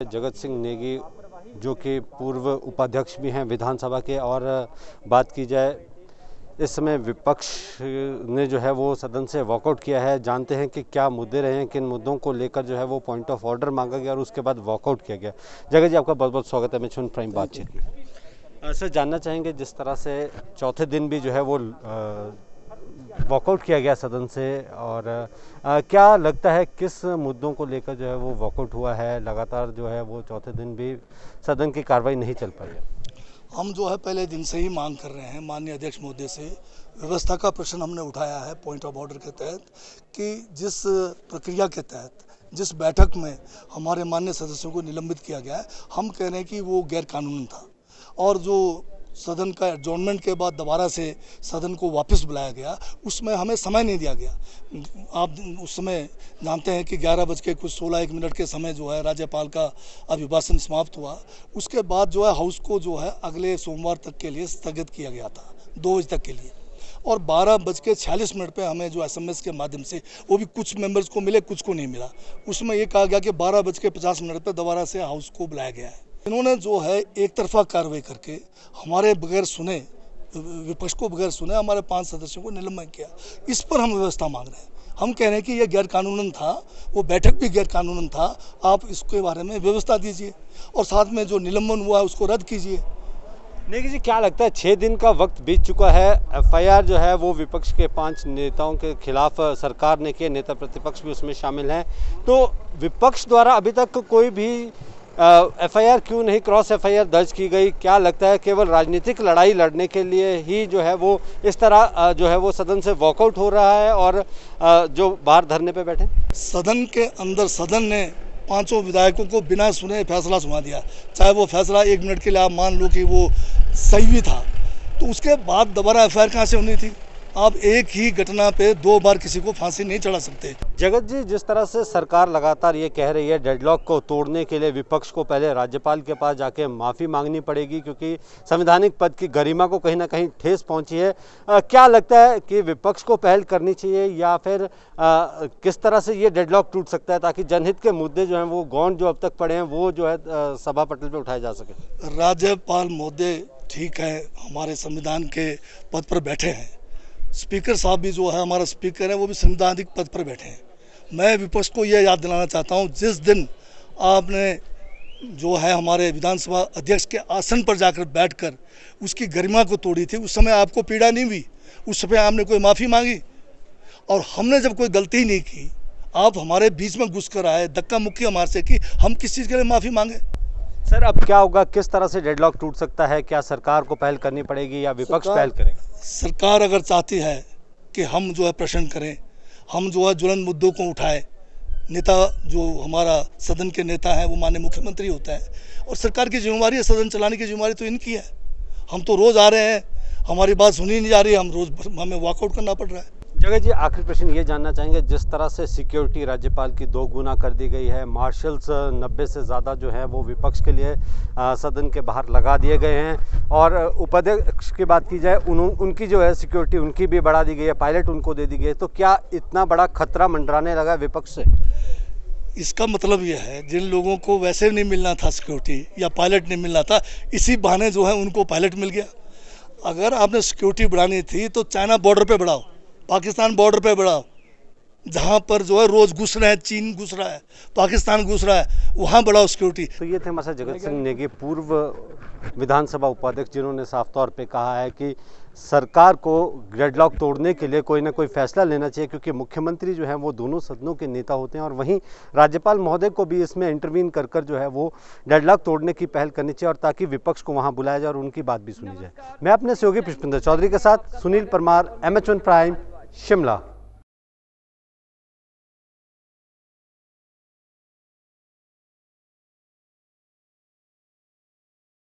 जगत सिंह नेगी जो कि पूर्व उपाध्यक्ष भी हैं विधानसभा के, और बात की जाए इस समय विपक्ष ने जो है वो सदन से वॉकआउट किया है। जानते हैं कि क्या मुद्दे रहे हैं, किन मुद्दों को लेकर जो है वो पॉइंट ऑफ ऑर्डर मांगा गया और उसके बाद वॉकआउट किया गया। जगत जी, आपका बहुत बहुत स्वागत है मिशन प्राइम बातचीत में। सर, जानना चाहेंगे जिस तरह से चौथे दिन भी जो है वो वॉकआउट किया गया सदन से, और क्या लगता है किस मुद्दों को लेकर जो है वो वॉकआउट हुआ है? लगातार जो है वो चौथे दिन भी सदन की कार्रवाई नहीं चल पाई है। हम जो है पहले दिन से ही मांग कर रहे हैं माननीय अध्यक्ष महोदय से, व्यवस्था का प्रश्न हमने उठाया है पॉइंट ऑफ ऑर्डर के तहत कि जिस प्रक्रिया के तहत जिस बैठक में हमारे माननीय सदस्यों को निलंबित किया गया है, हम कह रहे हैं कि वो गैर कानूनी था, और जो सदन का एडजॉर्नमेंट के बाद दोबारा से सदन को वापस बुलाया गया उसमें हमें समय नहीं दिया गया। आप उस समय जानते हैं कि 11:16 के समय जो है राज्यपाल का अभिभाषण समाप्त हुआ। उसके बाद जो है हाउस को जो है अगले सोमवार तक के लिए स्थगित किया गया था, 2 बजे तक के लिए, और 12:46 पे हमें जो SMS के माध्यम से, वो भी कुछ मेंबर्स को मिले कुछ को नहीं मिला, उसमें ये कहा गया कि 12:50 पे दोबारा से हाउस को बुलाया गया है। इन्होंने जो है एक तरफा कार्रवाई करके हमारे बगैर सुने, विपक्ष को बगैर सुने हमारे 5 सदस्यों को निलंबित किया। इस पर हम व्यवस्था मांग रहे हैं। हम कह रहे हैं कि यह गैर कानूनन था, वो बैठक भी गैर कानूनन था, आप इसके बारे में व्यवस्था दीजिए और साथ में जो निलंबन हुआ है उसको रद्द कीजिए। नेगी जी, क्या लगता है 6 दिन का वक्त बीत चुका है, FIR जो है वो विपक्ष के 5 नेताओं के खिलाफ सरकार ने किए, नेता प्रतिपक्ष भी उसमें शामिल हैं, तो विपक्ष द्वारा अभी तक कोई भी FIR क्यों नहीं, क्रॉस FIR दर्ज की गई? क्या लगता है केवल राजनीतिक लड़ाई लड़ने के लिए ही जो है वो इस तरह जो है वो सदन से वॉकआउट हो रहा है और जो बाहर धरने पे बैठे? सदन के अंदर सदन ने 5 विधायकों को बिना सुने फैसला सुना दिया, चाहे वो फैसला 1 मिनट के लिए आप मान लो कि वो सही भी था, तो उसके बाद दोबारा FIR कहाँ से होनी थी? आप एक ही घटना पे 2 बार किसी को फांसी नहीं चढ़ा सकते। जगत जी, जिस तरह से सरकार लगातार ये कह रही है डेडलॉक को तोड़ने के लिए विपक्ष को पहले राज्यपाल के पास जाके माफ़ी मांगनी पड़ेगी क्योंकि संवैधानिक पद की गरिमा को कहीं ना कहीं ठेस पहुंची है, क्या लगता है कि विपक्ष को पहल करनी चाहिए या फिर किस तरह से ये डेडलॉक टूट सकता है ताकि जनहित के मुद्दे जो हैं वो गौण जो अब तक पड़े हैं वो जो है सभा पटल पर उठाए जा सके? राज्यपाल महोदय ठीक है, हमारे संविधान के पद पर बैठे हैं, स्पीकर साहब भी जो है हमारा स्पीकर है वो भी संवैधानिक पद पर बैठे हैं। मैं विपक्ष को यह याद दिलाना चाहता हूं, जिस दिन आपने जो है हमारे विधानसभा अध्यक्ष के आसन पर जाकर बैठकर उसकी गरिमा को तोड़ी थी, उस समय आपको पीड़ा नहीं हुई? उस समय आपने कोई माफ़ी मांगी? और हमने जब कोई गलती नहीं की, आप हमारे बीच में घुस कर आए, धक्का मुक्की हमारे से की, हम किस चीज़ के लिए माफ़ी मांगे? सर, अब क्या होगा, किस तरह से डेडलॉक टूट सकता है? क्या सरकार को पहल करनी पड़ेगी या विपक्ष पहल करेगा? सरकार अगर चाहती है कि हम जो है प्रश्न करें, हम जो है ज्वलंत मुद्दों को उठाए, नेता जो हमारा सदन के नेता है वो माननीय मुख्यमंत्री होता है, और सरकार की जिम्मेवारी है, सदन चलाने की जिम्मेवारी तो इनकी है। हम तो रोज़ आ रहे हैं, हमारी बात सुनी नहीं जा रही, हमें वॉकआउट करना पड़ रहा है। जगत जी, आखिरी प्रश्न ये जानना चाहेंगे, जिस तरह से सिक्योरिटी राज्यपाल की 2 गुना कर दी गई है, मार्शल्स 90 से ज़्यादा जो है वो विपक्ष के लिए सदन के बाहर लगा दिए गए हैं, और उपाध्यक्ष की बात की जाए उनकी जो है सिक्योरिटी उनकी भी बढ़ा दी गई है, पायलट उनको दे दी गई है, तो क्या इतना बड़ा खतरा मंडराने लगा विपक्ष से? इसका मतलब यह है, जिन लोगों को वैसे नहीं मिलना था सिक्योरिटी या पायलट नहीं मिलना था, इसी बहाने जो है उनको पायलट मिल गया। अगर आपने सिक्योरिटी बढ़ानी थी तो चाइना बॉर्डर पे बढ़ाओ, पाकिस्तान बॉर्डर पे बढ़ाओ, जहाँ पर जो है रोज़ घुस रहे हैं, चीन घुस रहा है, पाकिस्तान घुस रहा है, वहाँ बढ़ाओ सिक्योरिटी। तो ये थे हमारे जगत सिंह नेगी, पूर्व विधानसभा उपाध्यक्ष, जिन्होंने साफ तौर पे कहा है कि सरकार को डेडलॉक तोड़ने के लिए कोई ना कोई फैसला लेना चाहिए क्योंकि मुख्यमंत्री जो है वो दोनों सदनों के नेता होते हैं, और वहीं राज्यपाल महोदय को भी इसमें इंटरवीन कर कर जो है वो डेडलॉक तोड़ने की पहल करनी चाहिए, और ताकि विपक्ष को वहां बुलाया जाए और उनकी बात भी सुनी जाए। मैं अपने सहयोगी पुष्पिंदर चौधरी के साथ सुनील परमार, MH1 प्राइम, शिमला।